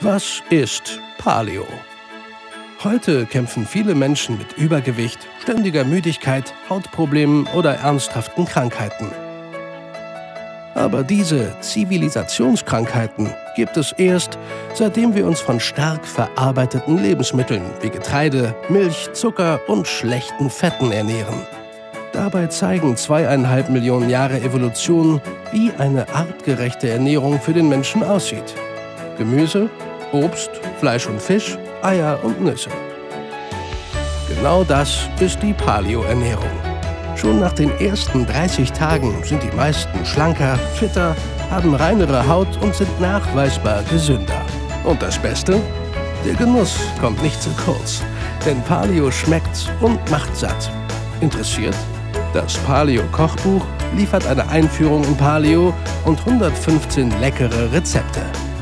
Was ist Paleo? Heute kämpfen viele Menschen mit Übergewicht, ständiger Müdigkeit, Hautproblemen oder ernsthaften Krankheiten. Aber diese Zivilisationskrankheiten gibt es erst, seitdem wir uns von stark verarbeiteten Lebensmitteln wie Getreide, Milch, Zucker und schlechten Fetten ernähren. Dabei zeigen 2,5 Millionen Jahre Evolution, wie eine artgerechte Ernährung für den Menschen aussieht. Gemüse, Obst, Fleisch und Fisch, Eier und Nüsse. Genau das ist die Paleo-Ernährung. Schon nach den ersten 30 Tagen sind die meisten schlanker, fitter, haben reinere Haut und sind nachweisbar gesünder. Und das Beste? Der Genuss kommt nicht zu kurz, denn Paleo schmeckt und macht satt. Interessiert? Das Paleo-Kochbuch liefert eine Einführung in Paleo und 115 leckere Rezepte.